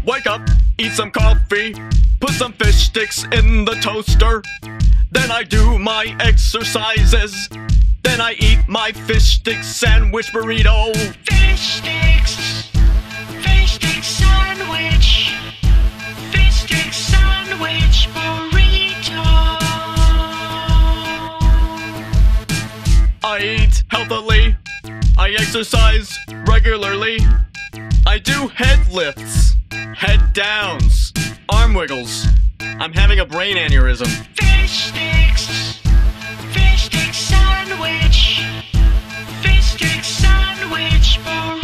Wake up, eat some coffee, put some fish sticks in the toaster. Then I do my exercises. Then I eat my fish stick sandwich burrito. Fish sticks sandwich. Fish stick sandwich burrito. I eat healthily. I exercise regularly. I do head lifts, head downs, arm wiggles. I'm having a brain aneurysm. Fish sticks sandwich. Fish stick sandwich burrito.